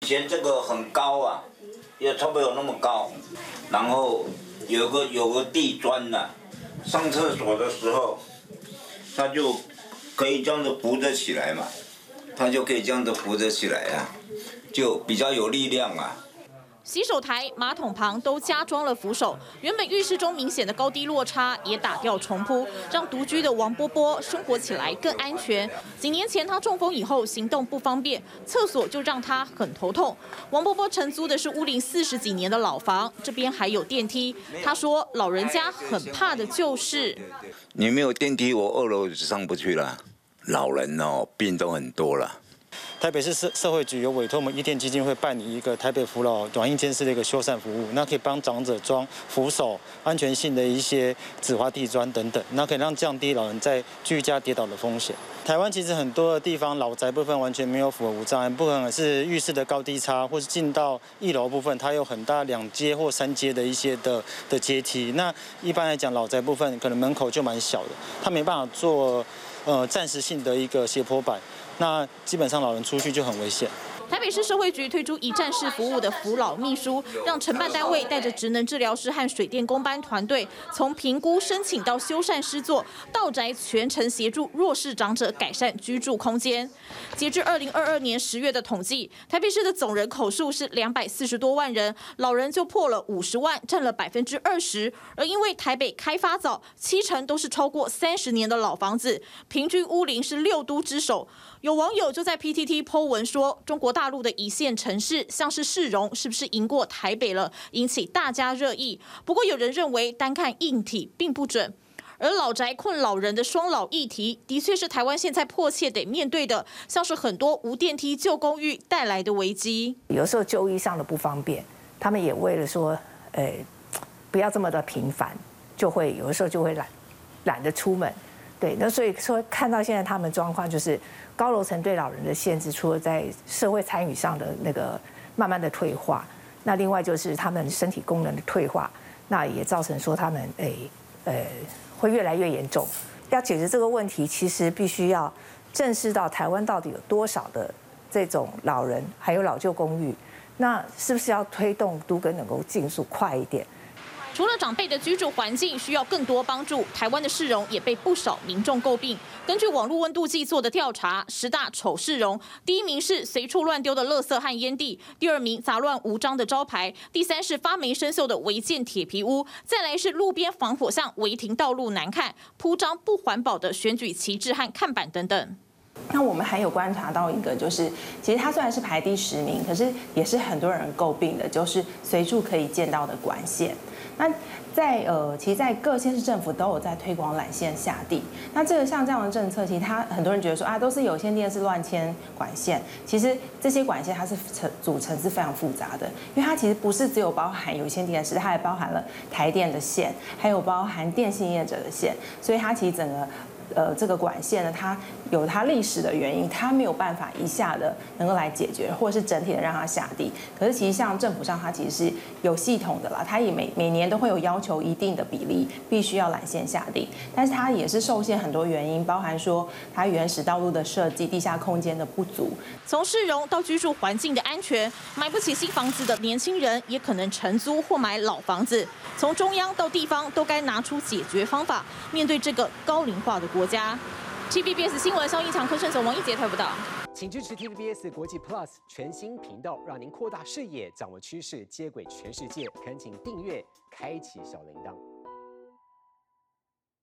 前这个很高啊，也差不多有那么高，然后有个地砖呐、上厕所的时候，它就可以这样子扶着起来嘛，它就可以这样子扶着起来啊，就比较有力量啊。 洗手台、马桶旁都加装了扶手，原本浴室中明显的高低落差也打掉重铺，让独居的王波波生活起来更安全。几年前他中风以后行动不方便，厕所就让他很头痛。王波波承租的是屋龄40几年的老房，这边还有电梯。他说老人家很怕的就是你没有电梯，我2楼就上不去了。老人哦，病都很多了。 台北市社会局有委托我们伊甸基金会办理一个台北扶老软硬兼施的一个修缮服务，那可以帮长者装扶手、安全性的一些止滑地砖等等，那可以让降低老人在居家跌倒的风险。台湾其实很多的地方老宅部分完全没有符合无障碍，不管是浴室的高低差，或是进到1楼部分，它有很大2阶或3阶的一些的阶梯。那一般来讲，老宅部分可能门口就蛮小的，它没办法做暂时性的一个斜坡板。那基本上老人出去就很危险。 台北市社会局推出一站式服务的扶老秘书，让承办单位带着职能治疗师和水电工班团队，从评估、申请到修缮施作，到宅全程协助弱势长者改善居住空间。截至2022年10月的统计，台北市的总人口数是240多万人，老人就破了50万，占了20%。而因为台北开发早，70%都是超过30年的老房子，平均屋龄是6都之首。有网友就在 PTT po 文说，中国大陆的一线城市像是市容是不是赢过台北了，引起大家热议。不过有人认为单看硬体并不准。而老宅困老人的双老议题，的确是台湾现在迫切得面对的，像是很多无电梯旧公寓带来的危机。 有时候就医上的不方便，他们也为了说，不要这么的频繁，就会有的时候就会懒得出门。对，那所以说看到现在他们状况就是高楼层对老人的限制，除了在社会参与上的那个慢慢的退化，那另外就是他们身体功能的退化，那也造成说他们会越来越严重。要解决这个问题，其实必须要正视到台湾到底有多少的这种老人，还有老旧公寓，那是不是要推动都更能够进速快一点？ 除了长辈的居住环境需要更多帮助，台湾的市容也被不少民众诟病。根据网络温度计做的调查，10大丑市容，第1名是随处乱丢的垃圾和烟蒂，第2名杂乱无章的招牌，第3是发霉生锈的违建铁皮屋，再来是路边防火巷违停道路难看，铺张不环保的选举旗帜和看板等等。 那我们还有观察到一个，就是其实它虽然是排第10名，可是也是很多人诟病的，就是随处可以见到的管线。那其实，在各县市政府都有在推广缆线下地。那像这样的政策，其实很多人觉得说啊，都是有线电视乱牵管线。其实这些管线它是组成是非常复杂的，因为它其实不是只有包含有线电视，它还包含了台电的线，还有包含电信业者的线，所以它其实整个这个管线呢，它有它历史的原因，它没有办法一下的能够来解决，或者是整体的让它下地。可是其实像政府上，它其实是有系统的啦，它也每年都会有要求一定的比例必须要缆线下地，但是它也是受限很多原因，包含说它原始道路的设计、地下空间的不足。 从市容到居住环境的安全，买不起新房子的年轻人也可能承租或买老房子。从中央到地方都该拿出解决方法，面对这个高龄化的国家。TVBS 新闻肖一强、柯胜雄、王一杰台报道。 请支持 TVBS 国际 Plus 全新频道，让您扩大视野，掌握趋势，接轨全世界。恳请订阅，开启小铃铛。